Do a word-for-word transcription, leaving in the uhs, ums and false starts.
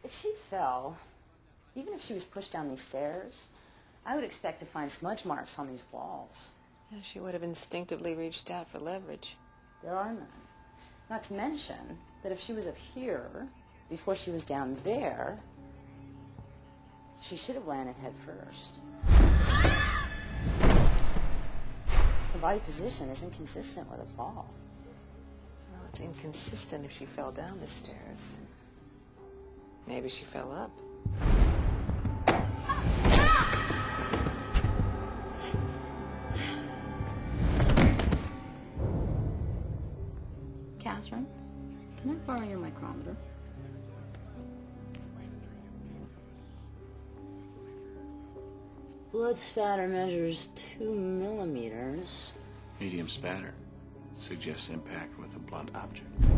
If she fell, even if she was pushed down these stairs, I would expect to find smudge marks on these walls. Yeah, she would have instinctively reached out for leverage. There are none. Not to mention that if she was up here, before she was down there, she should have landed head first. Her body position is inconsistent with a fall. Well, it's inconsistent if she fell down the stairs. Maybe she fell up. Catherine, can I borrow your micrometer? Blood spatter measures two millimeters. Medium spatter suggests impact with a blunt object.